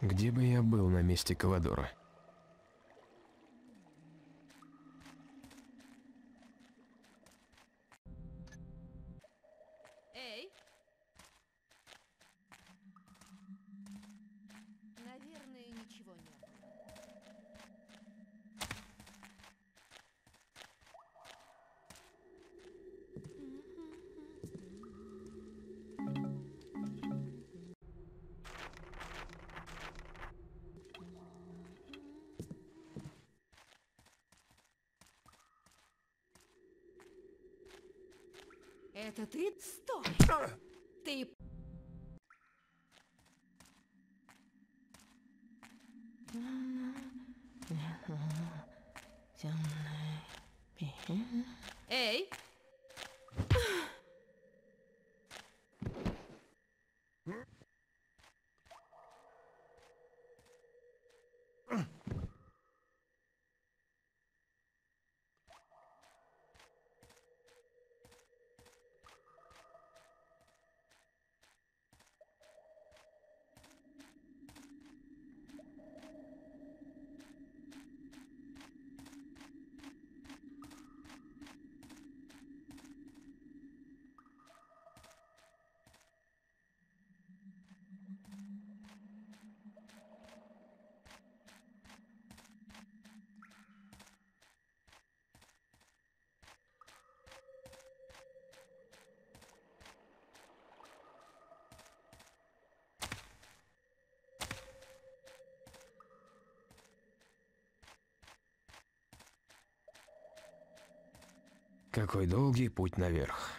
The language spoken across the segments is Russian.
Где бы я был на месте Кавадора? Эй! Наверное, ничего нет. Это ты? Стой! Ты... Эй! Какой долгий путь наверх.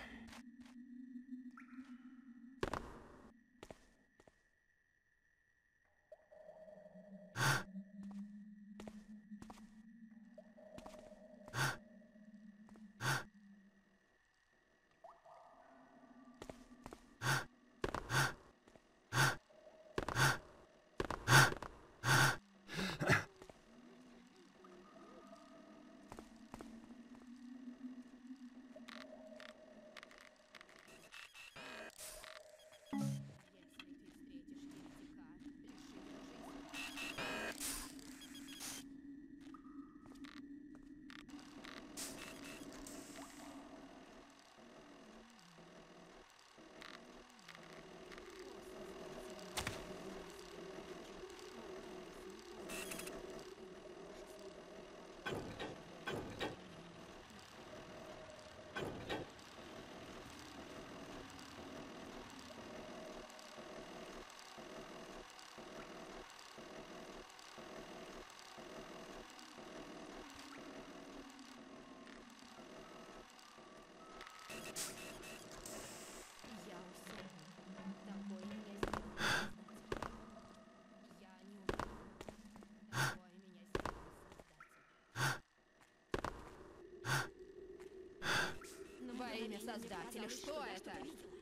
Во имя Создателя, что это?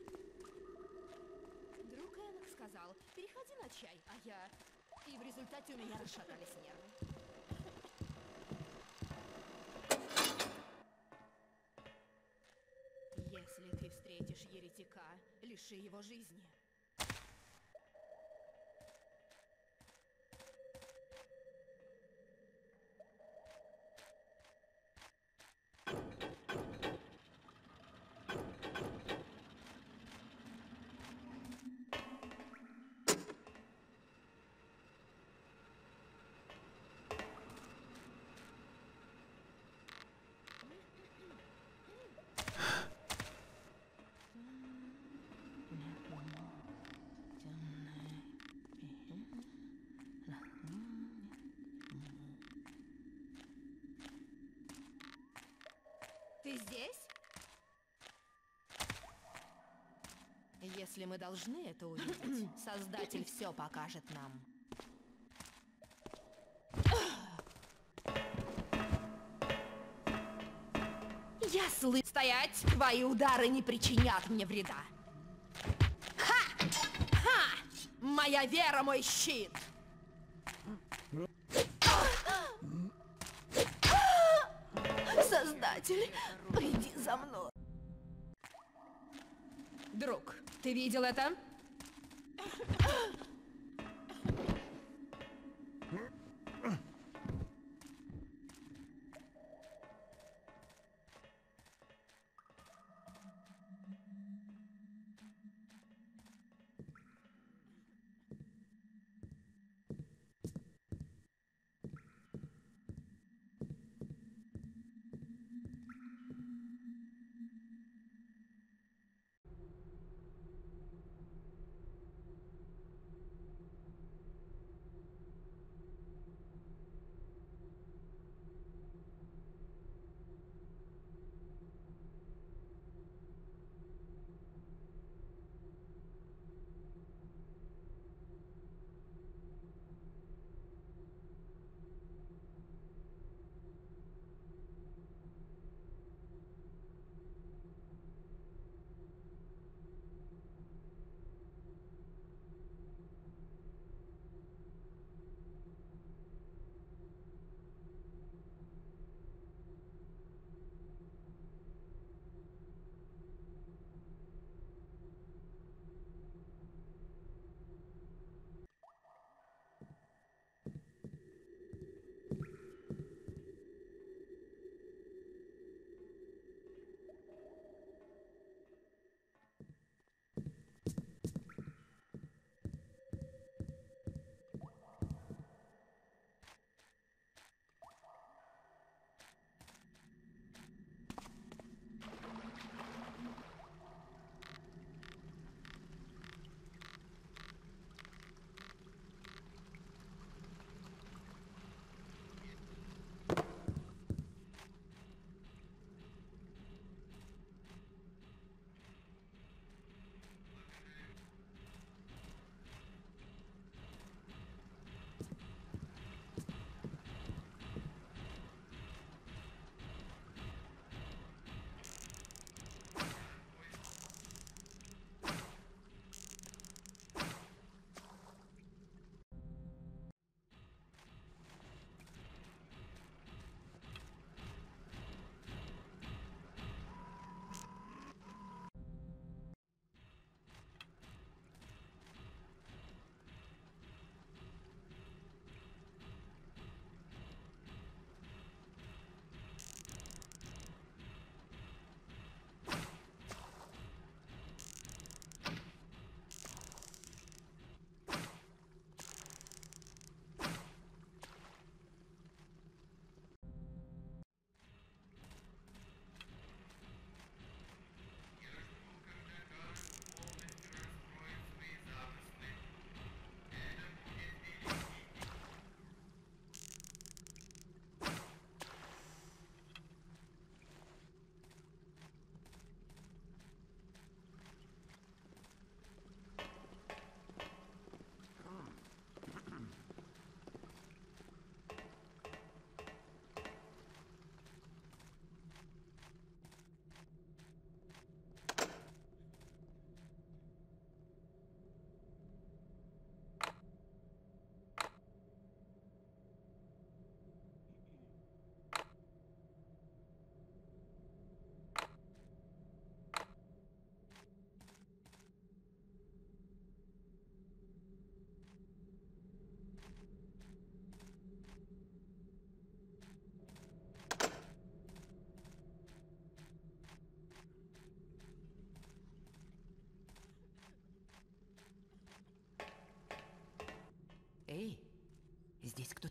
Друг Энок сказал, переходи на чай, а я... И в результате у меня расшатались нервы. Если ты встретишь еретика, лиши его жизни. Ты здесь? Если мы должны это увидеть, Создатель все покажет нам. Я слышу. Стоять! Твои удары не причинят мне вреда. Ха! Ха! Моя вера, мой щит! Создатель, приди за мной. Друг, ты видел это?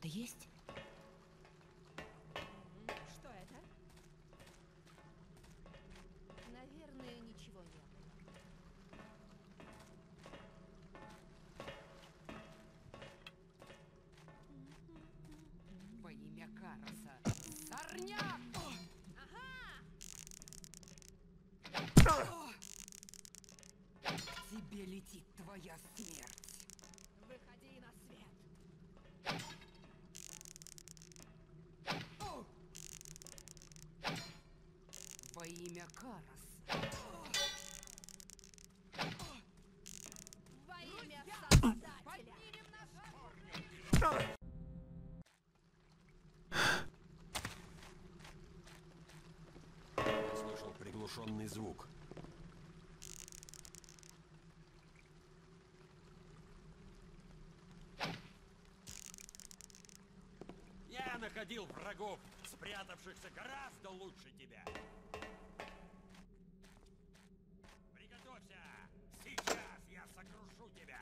что-то есть? Что это? Наверное, ничего не было. Во имя Кароса. Сорняк! Тебе летит твоя смерть. Выходи на свет. Во имя Кароса. Во имя Создателя. Я слышал приглушенный звук. Я находил врагов, спрятавшихся гораздо лучше тебя. Приготовься! Сейчас я сокрушу тебя!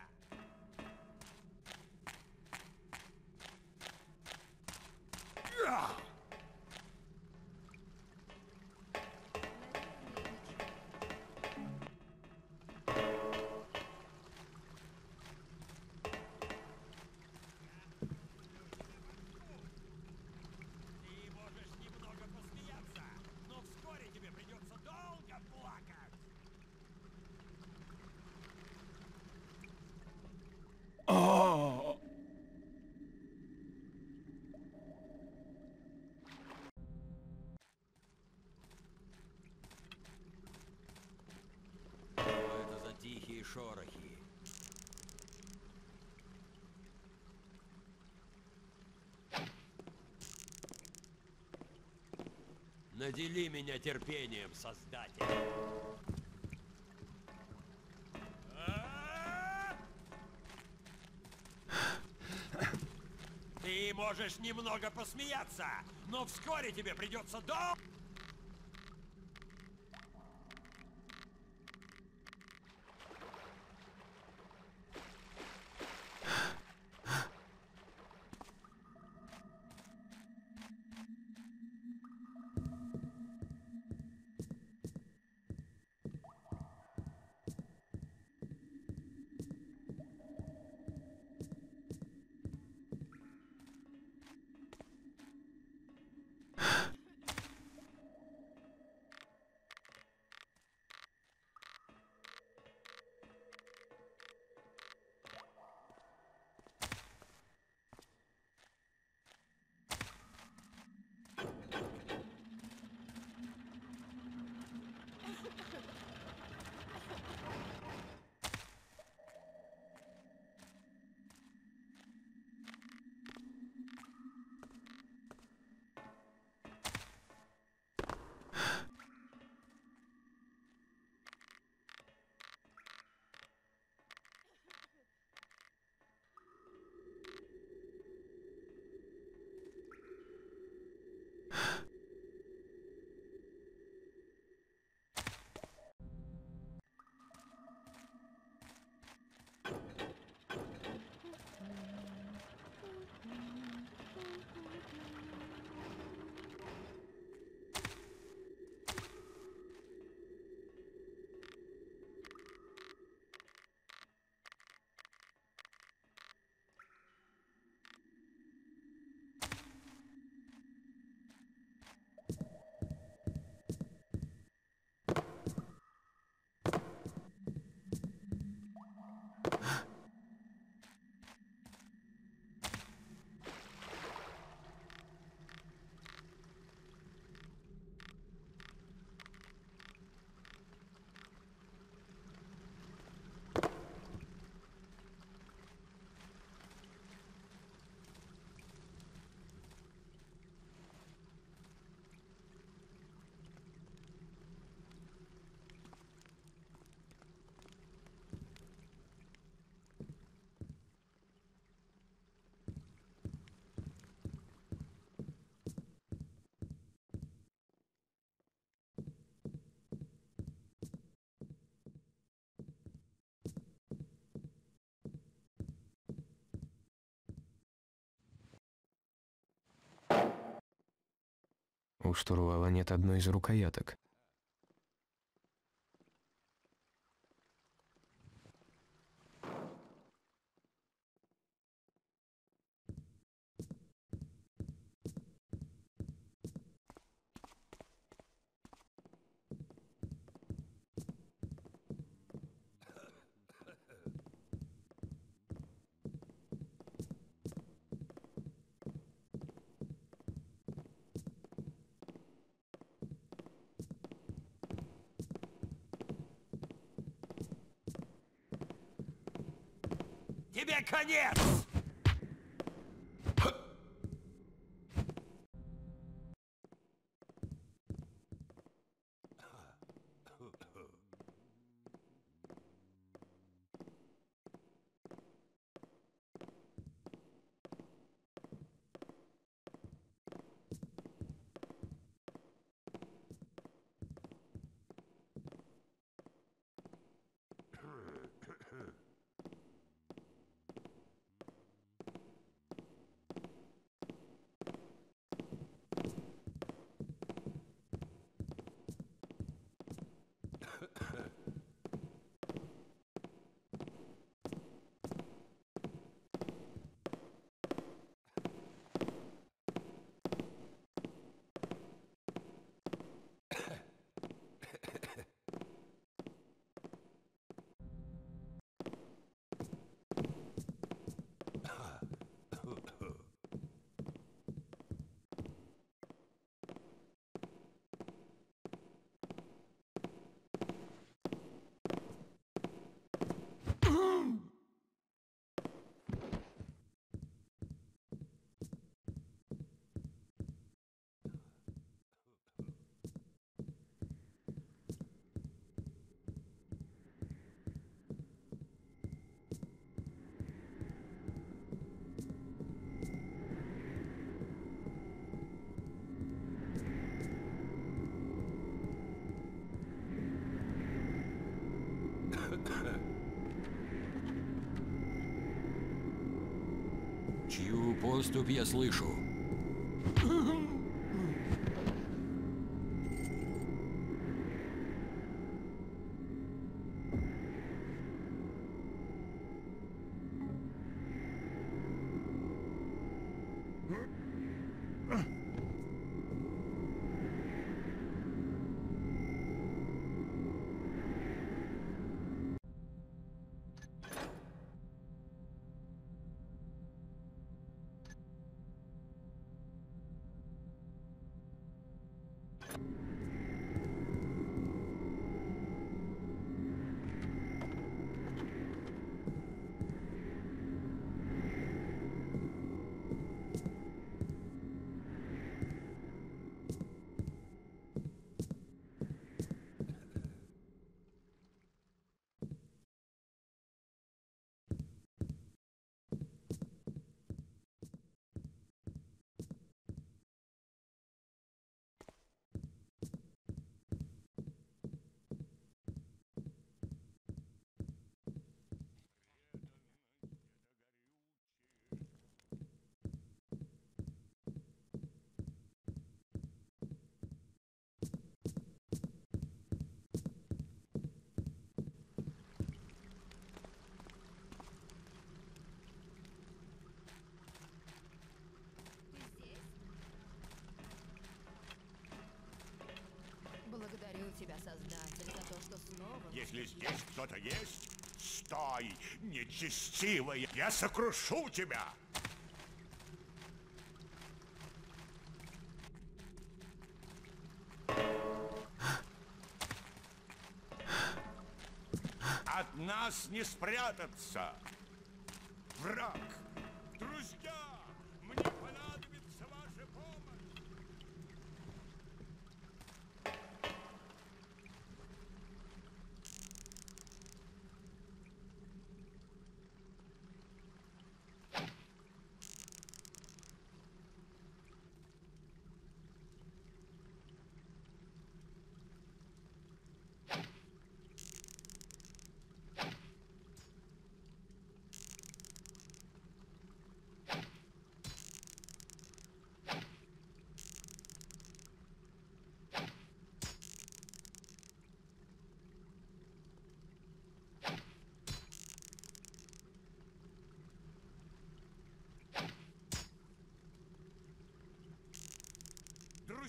Ты можешь немного посмеяться, но вскоре тебе придется долго плакать. Что это за тихие шорохи? Надели меня терпением, Создатель. Ты можешь немного посмеяться, но вскоре тебе придется долго... у штурвала нет одной из рукояток? Тебе конец! Чью поступь я слышу? Благодарю тебя, Создатель, за то, что снова... Если здесь кто-то есть, стой, нечестивая, я сокрушу тебя! От нас не спрятаться! Враг! Друзья! Мне понадобится ваша помощь!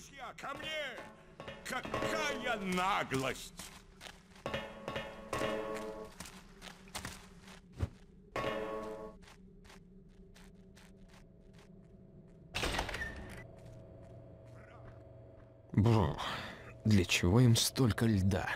друзья, ко мне! Какая наглость! Бро, для чего им столько льда?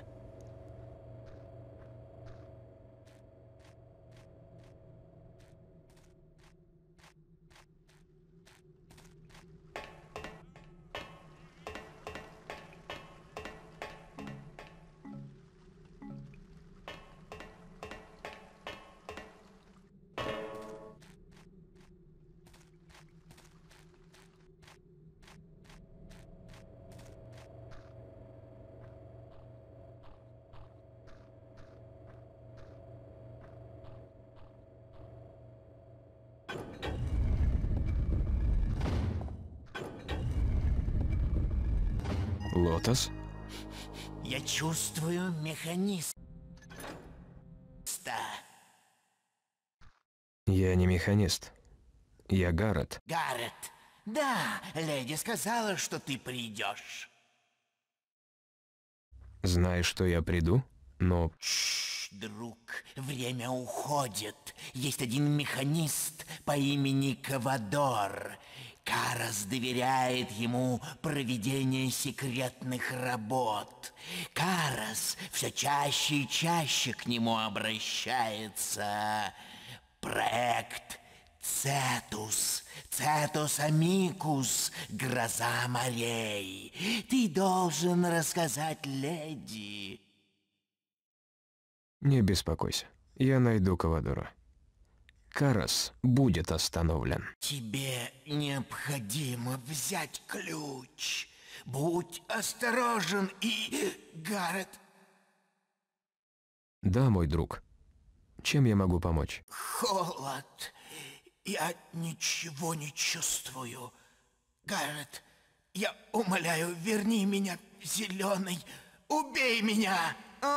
Лотос? Я чувствую механизм. Я не механист. Я Гаррет. Гаррет, да, леди сказала, что ты придешь. Знаешь, что я приду? Но Друг, время уходит. Есть один механист по имени Кавадор. Карас доверяет ему проведение секретных работ. Карас все чаще и чаще к нему обращается. Проект Цетус, Цетус Амикус, гроза морей. Ты должен рассказать леди. не беспокойся. Я найду Кавадора. Карас будет остановлен. Тебе необходимо взять ключ. Будь осторожен и... Гаррет, Да, мой друг. Чем я могу помочь? холод. Я ничего не чувствую. Гаррет, я умоляю, верни меня в зеленый. Убей меня!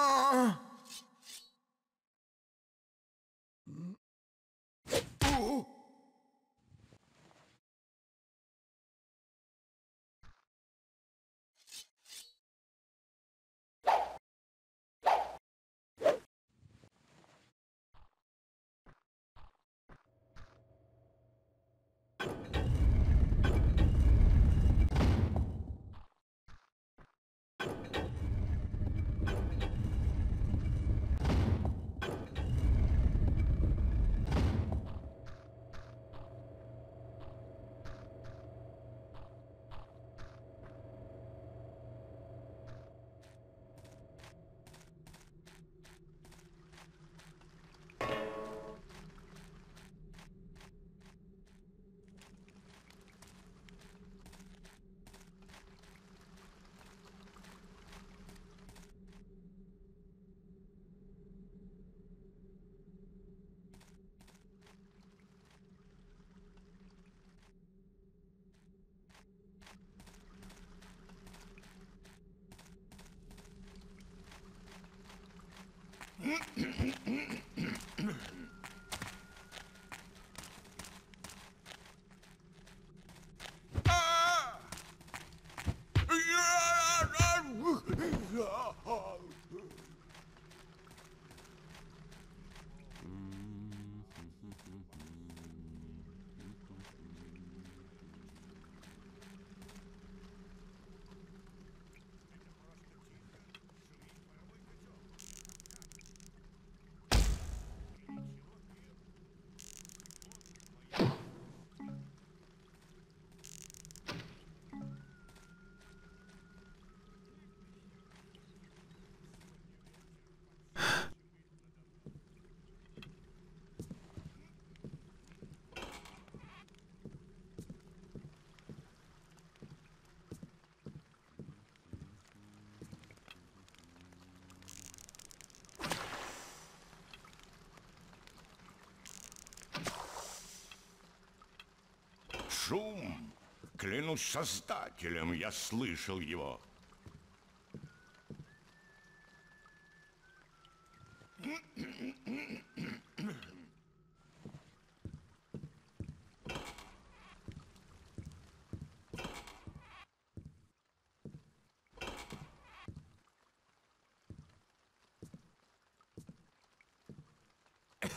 Шум! Клянусь Создателем, я слышал его.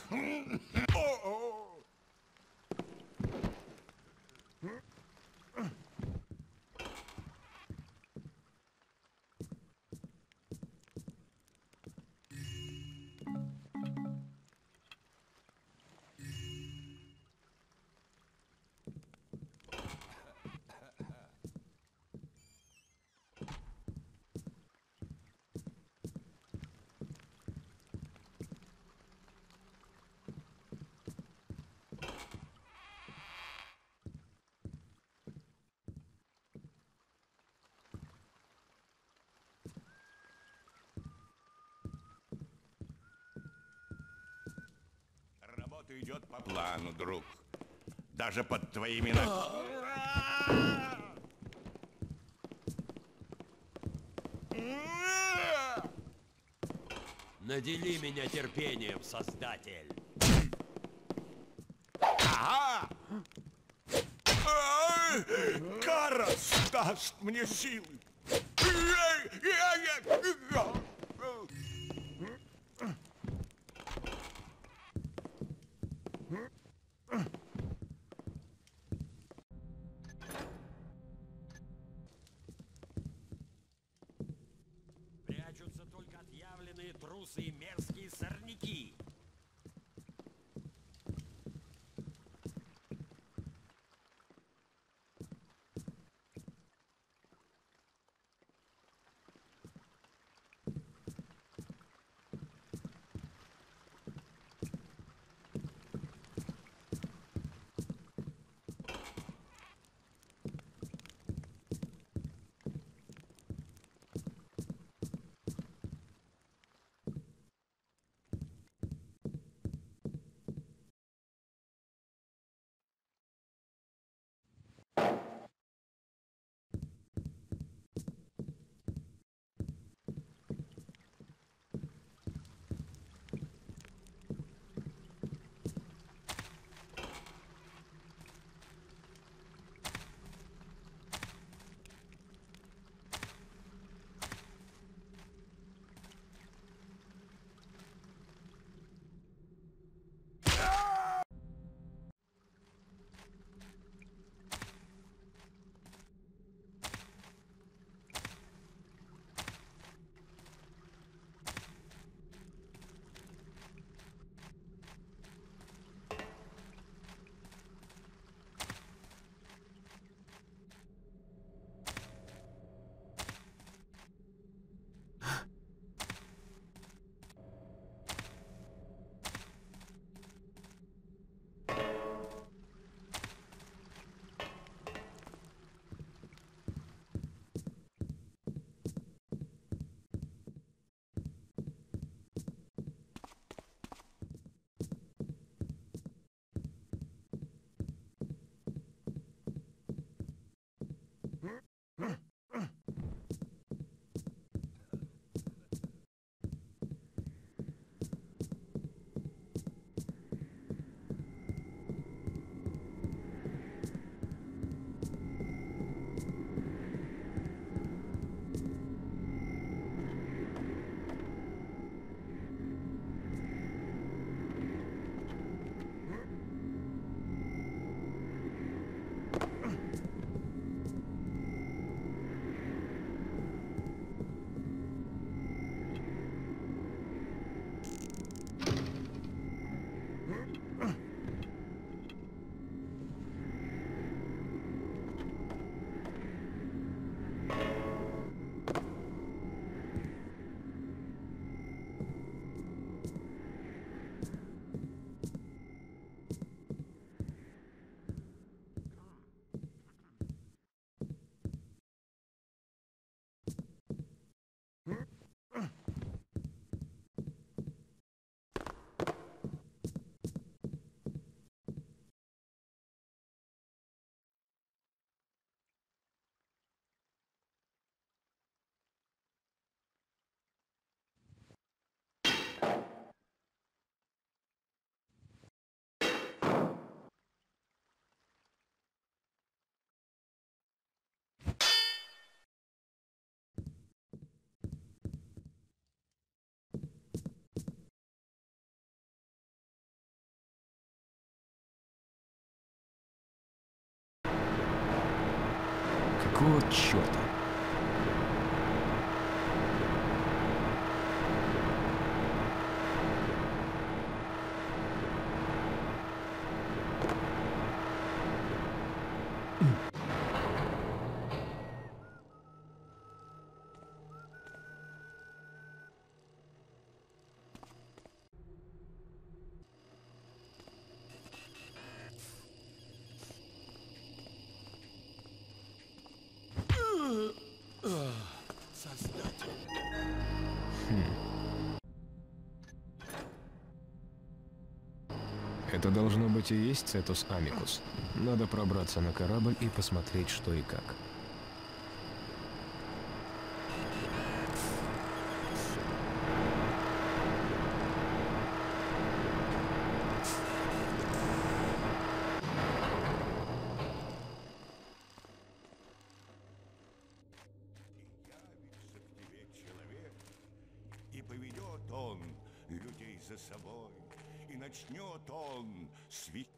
Работа идет по плану, друг. Даже под твоими Надели меня терпением, Создатель. Ага! Карас даст мне силы. Прячутся только отъявленные трусы и мерзкие сорняки. черта. Это должно быть и есть Цетус Амикус. Надо пробраться на корабль и посмотреть, что и как. Явится к тебе человек, и поведет он людей за собой, и начнет он светить.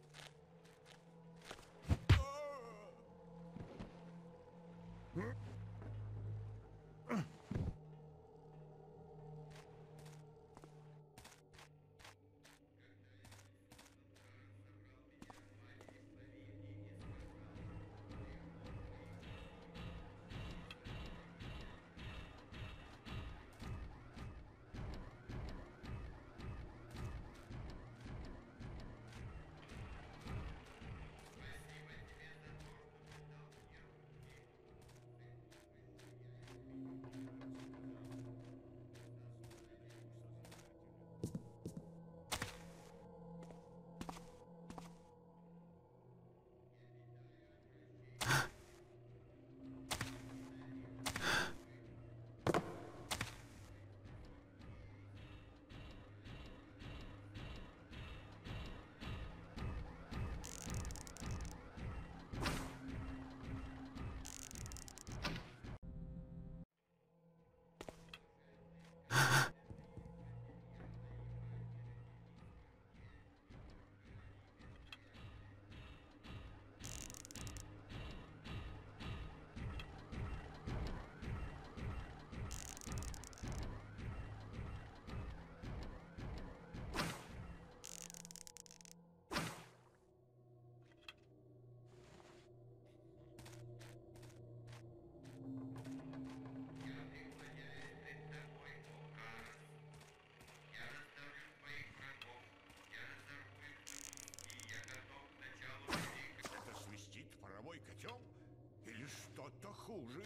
Это свистит паровой котел? Или что-то хуже?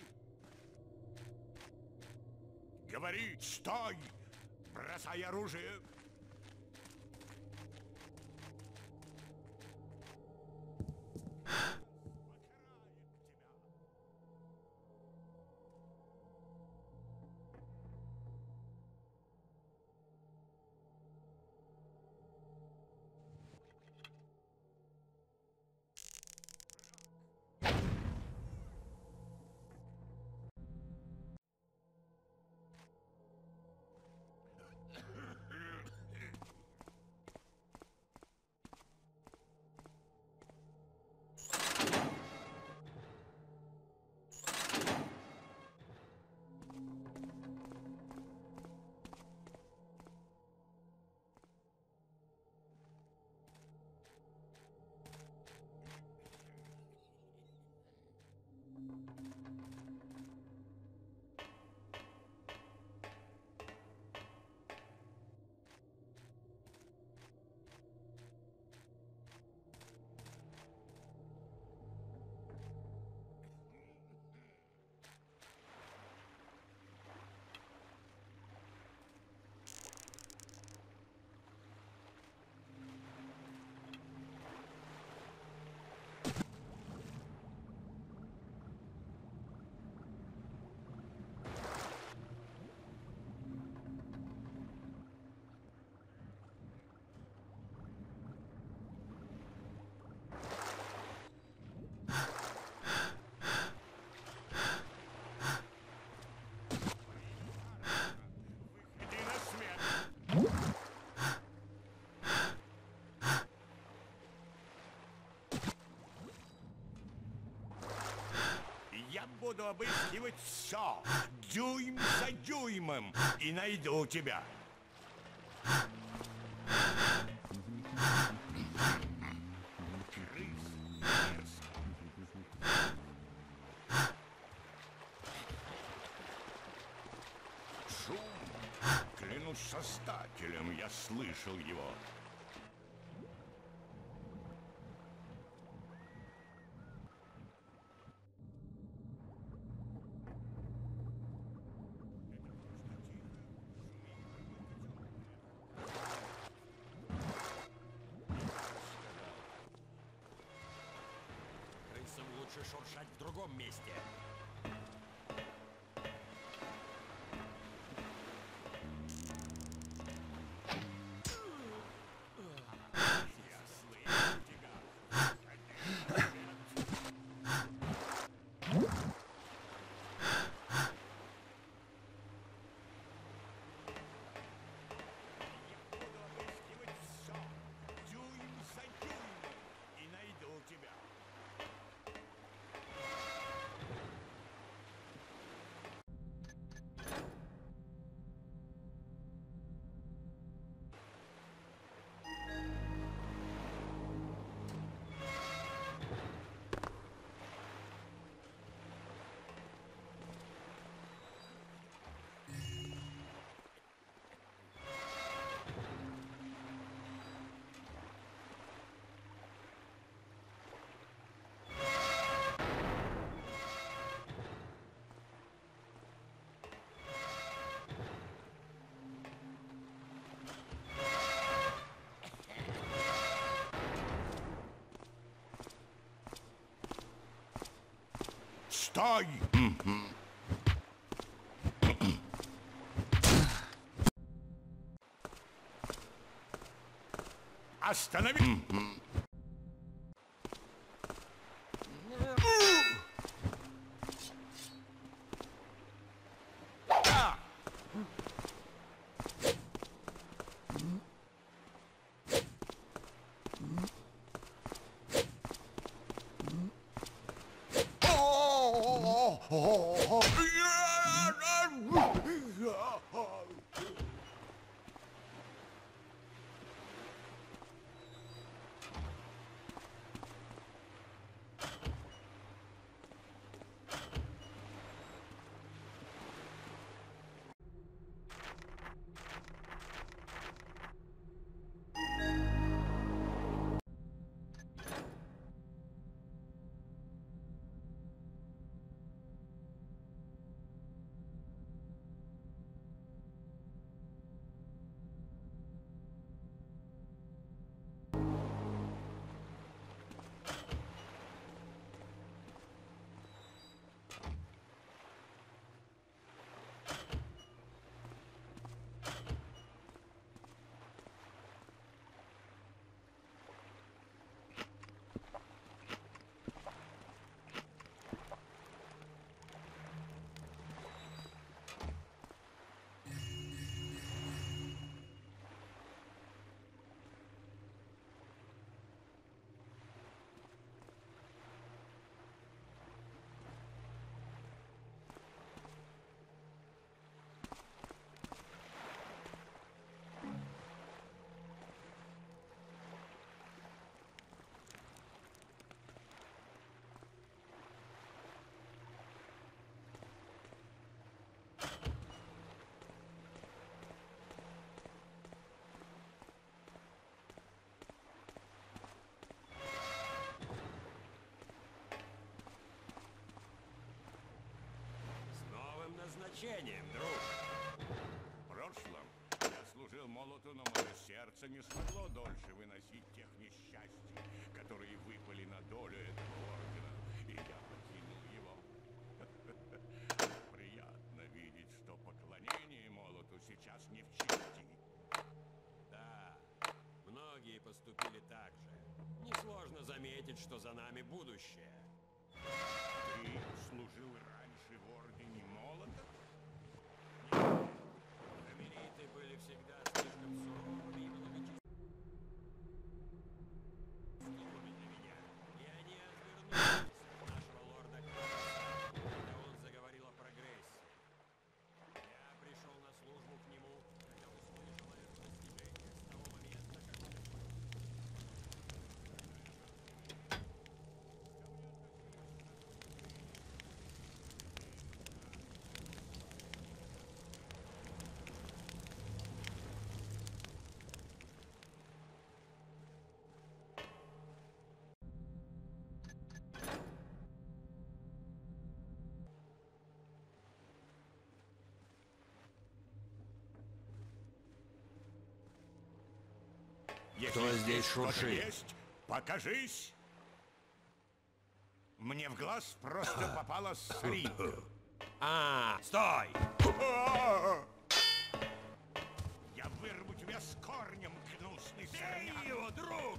Говорит, стой! Бросай оружие! буду обыскивать все, дюйм за дюймом, и найду тебя. Шум. Клянусь Создателем, я слышал его. Крысам лучше шуршать в другом месте. Буду обыскивать все, дюйм за дюймом, и найду тебя. Стой! Останови! А! назначением, друг. В прошлом я служил молоту, но мое сердце не смогло дольше выносить тех несчастий, которые выпали на долю этого ордена, и я покинул его. Приятно видеть, что поклонение молоту сейчас не в чести. Да, многие поступили так же. Несложно заметить, что за нами будущее. Ты служил раньше в ордене молота? Камелиты были всегда слишком суровыми и благочестивыми для меня, и они отвернулись от нашего лорда Карса, когда он Если Кто здесь кто-то шуршит? есть, покажись. Мне в глаз просто попала соринка. А, стой! Я вырву тебя с корнем, гнусный Бей сорняк. его, друг!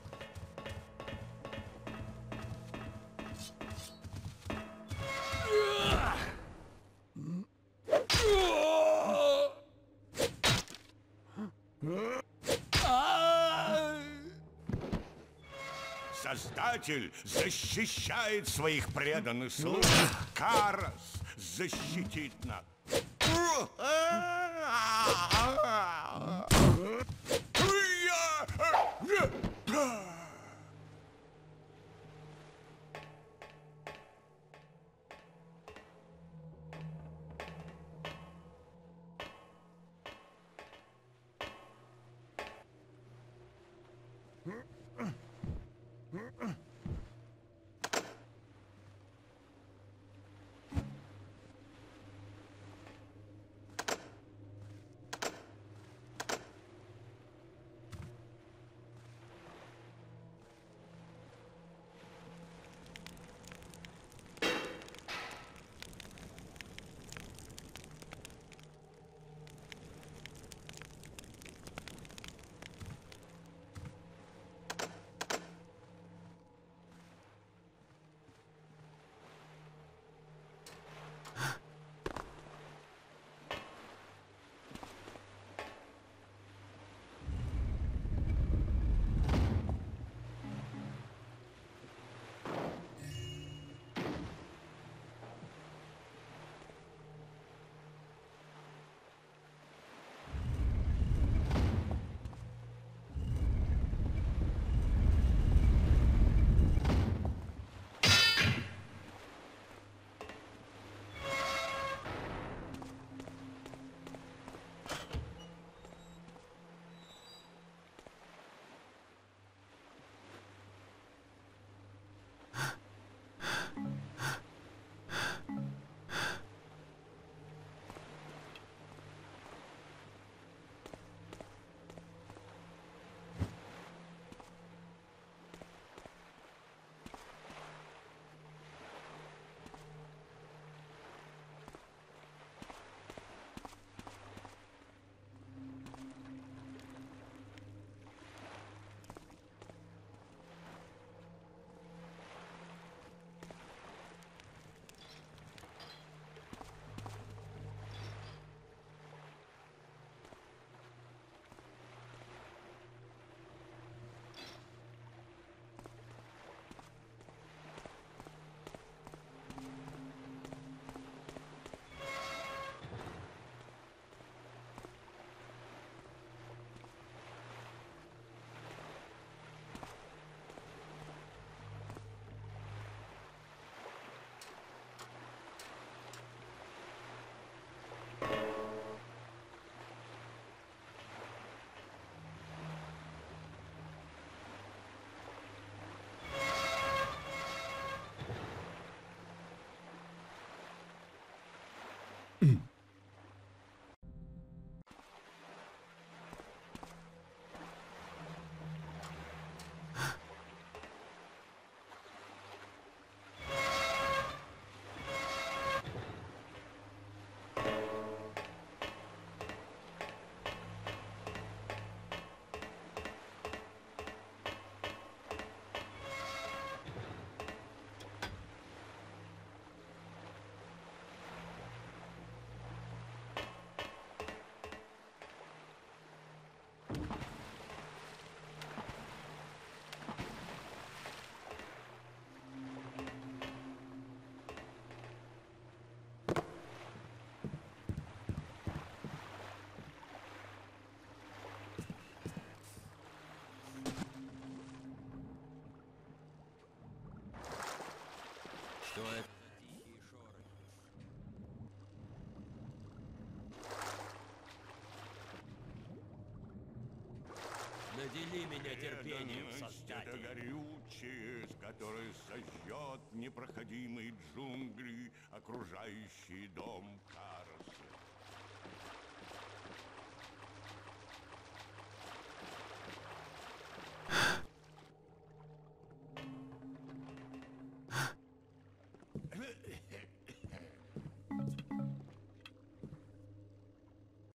Создатель защищает своих преданных слуг. Карас защитит нас. Что это за тихие шорохи? Надели меня терпением, Преданность — это Создатель. горючее, которое сожжет непроходимые джунгли, окружающие дом Караса.